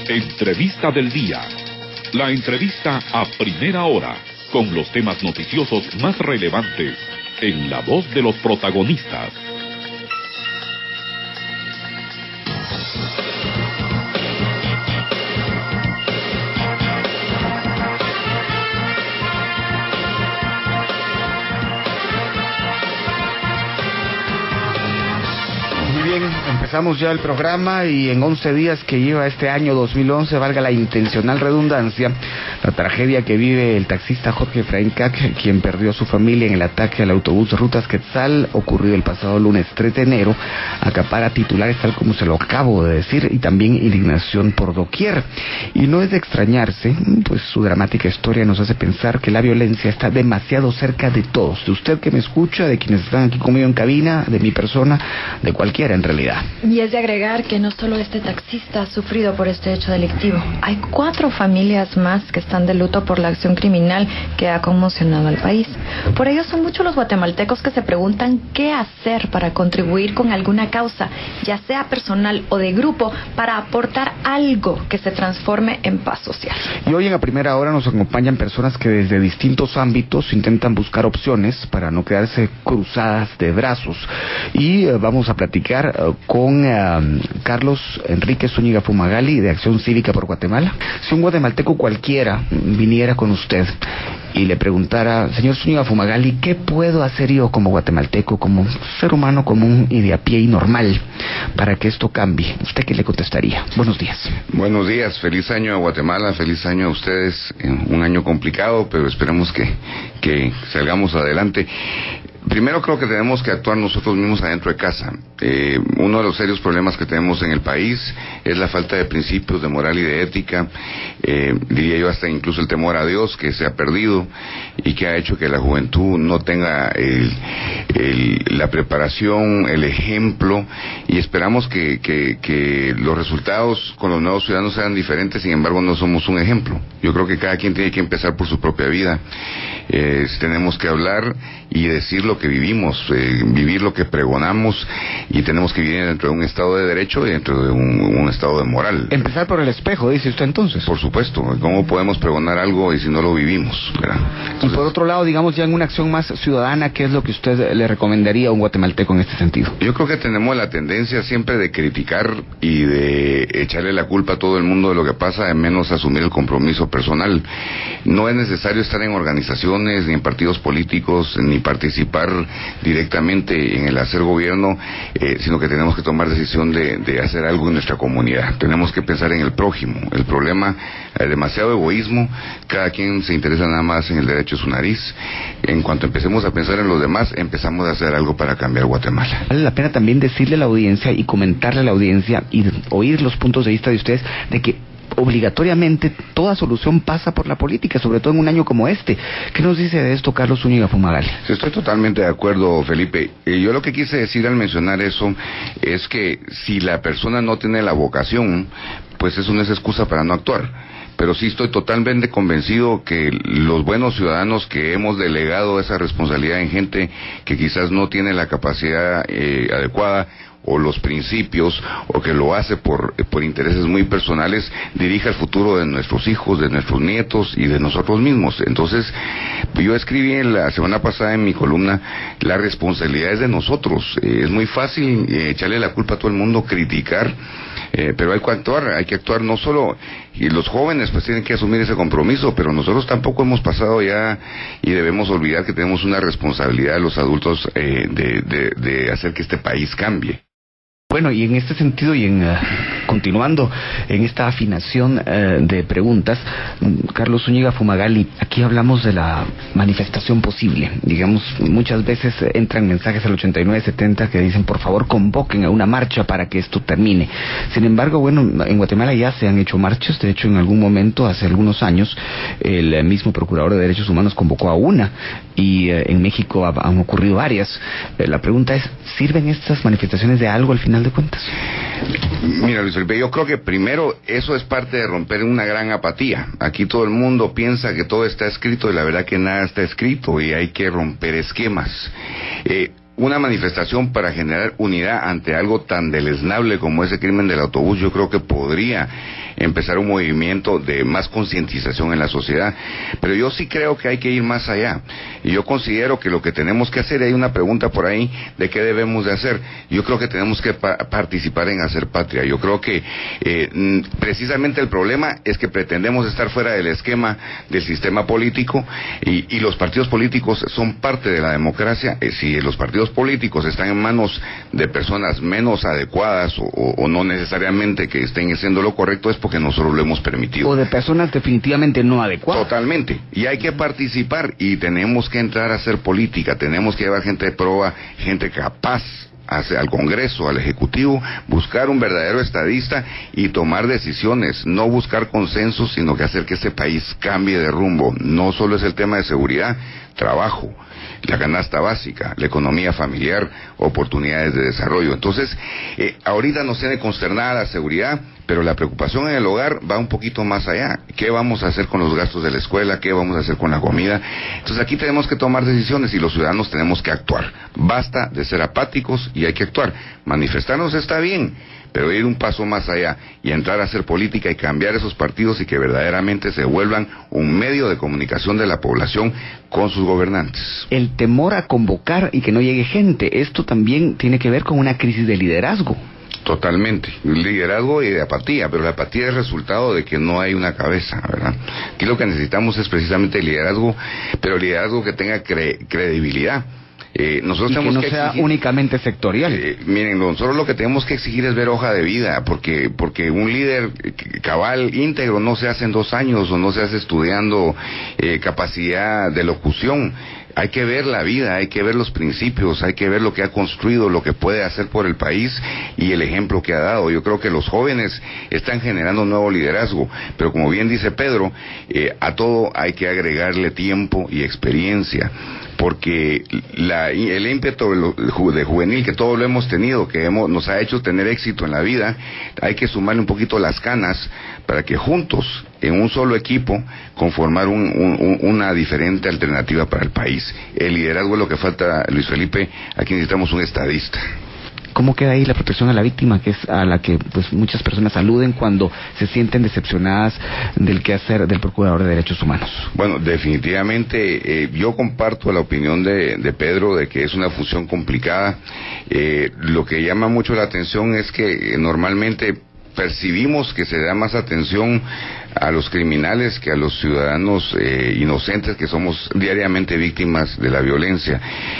Entrevista del día. La entrevista a primera hora, con los temas noticiosos más relevantes, en la voz de los protagonistas. Empezamos ya el programa y en 11 días que lleva este año 2011, valga la intencional redundancia, la tragedia que vive el taxista Jorge Efraín Cac, quien perdió a su familia en el ataque al autobús Rutas Quetzal, ocurrido el pasado lunes 3 de enero, acapara titulares tal como se lo acabo de decir y también indignación por doquier. Y no es de extrañarse, pues su dramática historia nos hace pensar que la violencia está demasiado cerca de todos, de usted que me escucha, de quienes están aquí conmigo en cabina, de mi persona, de cualquiera en realidad. Y es de agregar que no solo este taxista ha sufrido por este hecho delictivo. Hay 4 familias más que están de luto por la acción criminal que ha conmocionado al país. Por ello son muchos los guatemaltecos que se preguntan qué hacer para contribuir con alguna causa, ya sea personal o de grupo, para aportar algo que se transforme en paz social. Y hoy en la primera hora nos acompañan personas que desde distintos ámbitos intentan buscar opciones para no quedarse cruzadas de brazos. Y vamos a platicar con Carlos Enrique Zúñiga Fumagalli, de Acción Cívica por Guatemala. Si un guatemalteco cualquiera viniera con usted y le preguntara, señor Zúñiga Fumagalli, ¿qué puedo hacer yo como guatemalteco, como ser humano común y de a pie y normal, para que esto cambie? ¿Usted qué le contestaría? Buenos días. Buenos días, feliz año a Guatemala, feliz año a ustedes, un año complicado, pero esperemos que salgamos adelante. Primero creo que tenemos que actuar nosotros mismos adentro de casa. Uno de los serios problemas que tenemos en el país es la falta de principios de moral y de ética, diría yo hasta incluso el temor a Dios, que se ha perdido y que ha hecho que la juventud no tenga la preparación, el ejemplo, y esperamos que los resultados con los nuevos ciudadanos sean diferentes. Sin embargo, no somos un ejemplo. Yo creo que cada quien tiene que empezar por su propia vida. Tenemos que hablar y decir lo que vivimos, vivir lo que pregonamos, y tenemos que vivir dentro de un estado de derecho y dentro de un estado de moral. Empezar por el espejo, dice usted entonces. Por supuesto, ¿cómo podemos pregonar algo y si no lo vivimos? Entonces, y por otro lado, digamos ya en una acción más ciudadana, ¿qué es lo que usted le recomendaría a un guatemalteco en este sentido? Yo creo que tenemos la tendencia siempre de criticar y de echarle la culpa a todo el mundo de lo que pasa, de menos asumir el compromiso personal. No es necesario estar en organizaciones, ni en partidos políticos, ni participar directamente en el hacer gobierno, sino que tenemos que tomar decisión de hacer algo en nuestra comunidad. Tenemos que pensar en el prójimo. El problema es demasiado egoísmo, cada quien se interesa nada más en el derecho de su nariz. En cuanto empecemos a pensar en los demás, empezamos a hacer algo para cambiar Guatemala. Vale la pena también decirle a la audiencia y comentarle a la audiencia y oír los puntos de vista de ustedes de que obligatoriamente toda solución pasa por la política, sobre todo en un año como este. ¿Qué nos dice de esto Carlos Zúñiga Fumagalli? Estoy totalmente de acuerdo, Felipe. Yo lo que quise decir al mencionar eso es que si la persona no tiene la vocación, pues eso no es excusa para no actuar. Pero sí estoy totalmente convencido que los buenos ciudadanos que hemos delegado esa responsabilidad en gente que quizás no tiene la capacidad adecuada o los principios, o que lo hace por intereses muy personales, dirija el futuro de nuestros hijos, de nuestros nietos y de nosotros mismos. Entonces, yo escribí la semana pasada en mi columna, la responsabilidad es de nosotros. Es muy fácil echarle la culpa a todo el mundo, criticar, pero hay que actuar no solo, y los jóvenes pues tienen que asumir ese compromiso, pero nosotros tampoco hemos pasado ya, y debemos olvidar que tenemos una responsabilidad de los adultos de hacer que este país cambie. Bueno, y en este sentido y continuando en esta afinación de preguntas, Carlos Zúñiga Fumagalli, aquí hablamos de la manifestación posible. Digamos, muchas veces entran mensajes al 8970 que dicen, por favor, convoquen a una marcha para que esto termine. Sin embargo, bueno, en Guatemala ya se han hecho marchas. De hecho, en algún momento, hace algunos años, el mismo Procurador de Derechos Humanos convocó a una, y en México han ocurrido varias. La pregunta es, ¿sirven estas manifestaciones de algo al final de cuentas? Mira, Luis Felipe, yo creo que primero eso es parte de romper una gran apatía. Aquí todo el mundo piensa que todo está escrito y la verdad que nada está escrito, y hay que romper esquemas. una manifestación para generar unidad ante algo tan deleznable como ese crimen del autobús, yo creo que podría empezar un movimiento de más concientización en la sociedad. Pero yo sí creo que hay que ir más allá. Y yo considero que lo que tenemos que hacer, hay una pregunta por ahí de qué debemos de hacer. Yo creo que tenemos que participar en hacer patria. Yo creo que precisamente el problema es que pretendemos estar fuera del esquema del sistema político y los partidos políticos son parte de la democracia. Si los partidos políticos están en manos de personas menos adecuadas o no necesariamente que estén haciendo lo correcto, es porque nosotros lo hemos permitido. O de personas definitivamente no adecuadas. Totalmente. Y hay que participar y tenemos que entrar a hacer política, tenemos que llevar gente de prueba, gente capaz al Congreso, al Ejecutivo, buscar un verdadero estadista y tomar decisiones, no buscar consensos, sino que hacer que este país cambie de rumbo. No solo es el tema de seguridad, trabajo, la canasta básica, la economía familiar, oportunidades de desarrollo. Entonces, ahorita nos tiene consternada la seguridad, pero la preocupación en el hogar va un poquito más allá. ¿Qué vamos a hacer con los gastos de la escuela? ¿Qué vamos a hacer con la comida? Entonces aquí tenemos que tomar decisiones y los ciudadanos tenemos que actuar. Basta de ser apáticos y hay que actuar. Manifestarnos está bien, pero ir un paso más allá y entrar a hacer política y cambiar esos partidos y que verdaderamente se vuelvan un medio de comunicación de la población con sus gobernantes. El temor a convocar y que no llegue gente, esto también tiene que ver con una crisis de liderazgo. Totalmente, liderazgo y de apatía, pero la apatía es resultado de que no hay una cabeza, ¿verdad? Aquí lo que necesitamos es precisamente liderazgo, pero liderazgo que tenga credibilidad. Nosotros y tenemos que no sea exigir, únicamente sectorial. Miren, nosotros lo que tenemos que exigir es ver hoja de vida, porque un líder cabal, íntegro, no se hace en 2 años o no se hace estudiando capacidad de locución. Hay que ver la vida, hay que ver los principios, hay que ver lo que ha construido, lo que puede hacer por el país y el ejemplo que ha dado. Yo creo que los jóvenes están generando un nuevo liderazgo, pero como bien dice Pedro, a todo hay que agregarle tiempo y experiencia, porque el ímpetu de juvenil que todos lo hemos tenido, que nos ha hecho tener éxito en la vida, hay que sumarle un poquito las canas para que juntos, en un solo equipo, conformar una diferente alternativa para el país. El liderazgo es lo que falta, Luis Felipe. Aquí necesitamos un estadista. ¿Cómo queda ahí la protección a la víctima, que es a la que pues muchas personas aluden cuando se sienten decepcionadas del quehacer del Procurador de Derechos Humanos? Bueno, definitivamente yo comparto la opinión de Pedro de que es una función complicada. Lo que llama mucho la atención es que normalmente percibimos que se da más atención a los criminales que a los ciudadanos inocentes que somos diariamente víctimas de la violencia.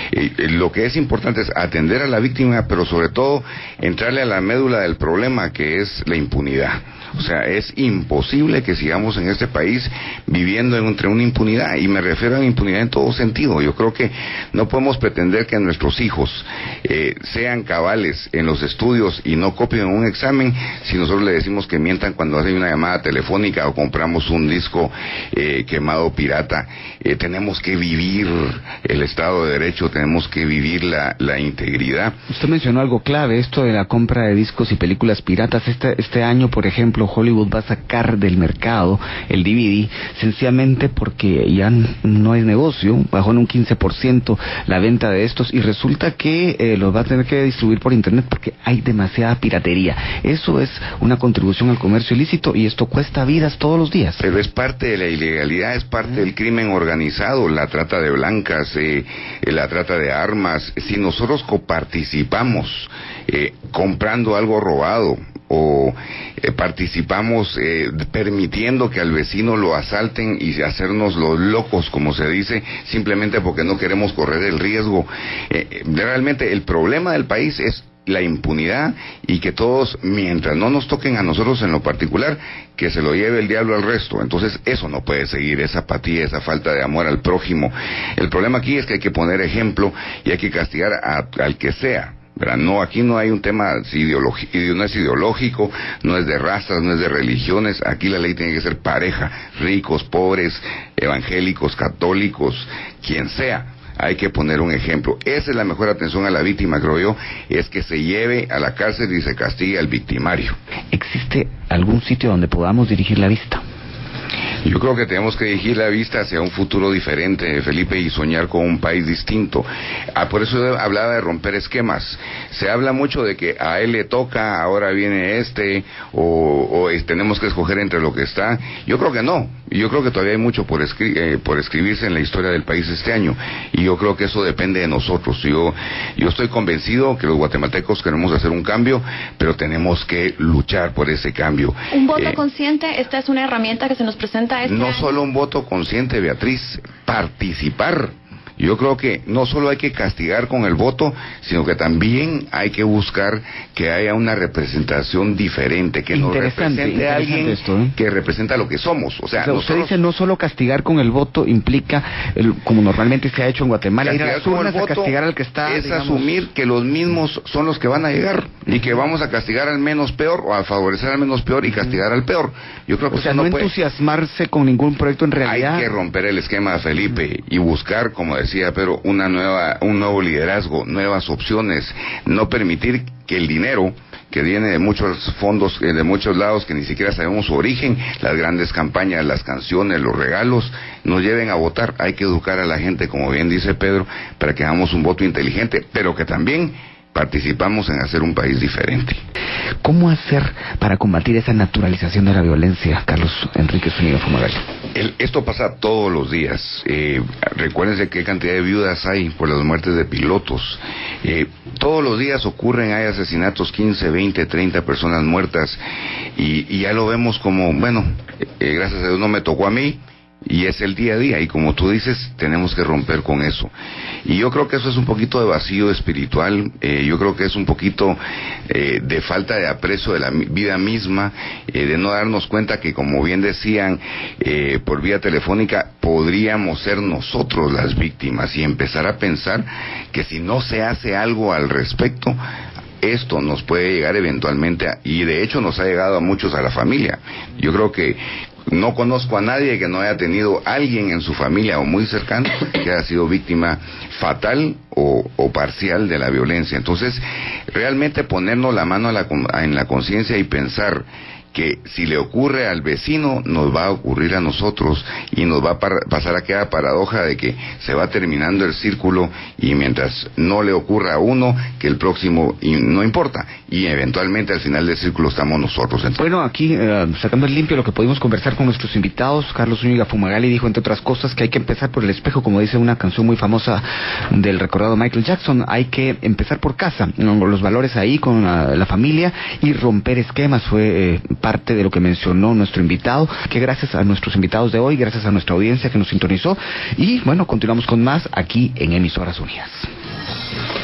Lo que es importante es atender a la víctima, pero sobre todo entrarle a la médula del problema, que es la impunidad. O sea, es imposible que sigamos en este país viviendo entre una impunidad, y me refiero a impunidad en todo sentido. Yo creo que no podemos pretender que nuestros hijos sean cabales en los estudios y no copien un examen si nosotros le decimos que mientan cuando hacen una llamada telefónica o compramos un disco quemado pirata. Tenemos que vivir el Estado de Derecho, tenemos que vivir la integridad. Usted mencionó algo clave, esto de la compra de discos y películas piratas. Este año, por ejemplo, Hollywood va a sacar del mercado el DVD sencillamente porque ya no es negocio, bajó en un 15% la venta de estos, y resulta que los va a tener que distribuir por internet porque hay demasiada piratería. Eso es una contribución al comercio ilícito y esto cuesta vidas todos los días. Pero es parte de la ilegalidad, es parte del crimen organizado, la trata de blancas, la trata de armas. Si nosotros coparticipamos comprando algo robado, o participamos permitiendo que al vecino lo asalten y hacernos los locos, como se dice, simplemente porque no queremos correr el riesgo. Realmente el problema del país es la impunidad, y que todos, mientras no nos toquen a nosotros en lo particular, que se lo lleve el diablo al resto. Entonces eso no puede seguir, esa apatía, esa falta de amor al prójimo. El problema aquí es que hay que poner ejemplo y hay que castigar al que sea. ¿Verdad? No, aquí no hay un tema no es ideológico, no es de razas, no es de religiones. Aquí la ley tiene que ser pareja, ricos, pobres, evangélicos, católicos, quien sea. Hay que poner un ejemplo. Esa es la mejor atención a la víctima, creo yo, es que se lleve a la cárcel y se castigue al victimario. ¿Existe algún sitio donde podamos dirigir la vista? Yo creo que tenemos que dirigir la vista hacia un futuro diferente, Felipe, y soñar con un país distinto. Por eso yo hablaba de romper esquemas. Se habla mucho de que a él le toca, ahora viene o tenemos que escoger entre lo que está. Yo creo que no. Yo creo que todavía hay mucho por escribirse en la historia del país este año, y yo creo que eso depende de nosotros. Yo estoy convencido que los guatemaltecos queremos hacer un cambio, pero tenemos que luchar por ese cambio. ¿Un voto consciente? ¿Esta es una herramienta que se nos presenta este año? No solo un voto consciente, Beatriz, participar. Yo creo que no solo hay que castigar con el voto, sino que también hay que buscar que haya una representación diferente, que nos represente a alguien esto, que representa lo que somos. O sea, usted dice no solo castigar con el voto implica, como normalmente se ha hecho en Guatemala, ir a las urnas a castigar al que está... Es asumir que los mismos son los que van a llegar, y que vamos a castigar al menos peor, o a favorecer al menos peor y castigar al peor. Yo creo que o sea, no entusiasmarse con ningún proyecto en realidad. Hay que romper el esquema, Felipe, y buscar, como decía, pero un nuevo liderazgo, nuevas opciones, no permitir que el dinero que viene de muchos fondos, de muchos lados que ni siquiera sabemos su origen, las grandes campañas, las canciones, los regalos, nos lleven a votar. Hay que educar a la gente, como bien dice Pedro, para que hagamos un voto inteligente, pero que también participamos en hacer un país diferente. ¿Cómo hacer para combatir esa naturalización de la violencia, Carlos Enrique Zúñiga Fumagalli? Esto pasa todos los días. Recuérdense qué cantidad de viudas hay por las muertes de pilotos. Todos los días hay asesinatos, 15, 20, 30 personas muertas, y ya lo vemos como, bueno, gracias a Dios no me tocó a mí, y es el día a día, y como tú dices, tenemos que romper con eso. Y yo creo que eso es un poquito de vacío espiritual, yo creo que es un poquito de falta de aprecio de la vida misma, de no darnos cuenta que, como bien decían por vía telefónica, podríamos ser nosotros las víctimas, y empezar a pensar que si no se hace algo al respecto, esto nos puede llegar eventualmente, y de hecho nos ha llegado a muchos a la familia. Yo creo que no conozco a nadie que no haya tenido alguien en su familia o muy cercano que haya sido víctima fatal o parcial de la violencia. Entonces, realmente ponernos la mano en la conciencia y pensar que si le ocurre al vecino, nos va a ocurrir a nosotros, y nos va a pasar aquella paradoja de que se va terminando el círculo, y mientras no le ocurra a uno, que el próximo no importa, y eventualmente al final del círculo estamos nosotros. Entonces, bueno, aquí sacando el limpio lo que pudimos conversar con nuestros invitados, Carlos Zúñiga Fumagalli dijo, entre otras cosas, que hay que empezar por el espejo, como dice una canción muy famosa del recordado Michael Jackson. Hay que empezar por casa, los valores ahí con la familia, y romper esquemas. Fue parte de lo que mencionó nuestro invitado, que gracias a nuestros invitados de hoy, gracias a nuestra audiencia que nos sintonizó, y bueno, continuamos con más aquí en Emisoras Unidas.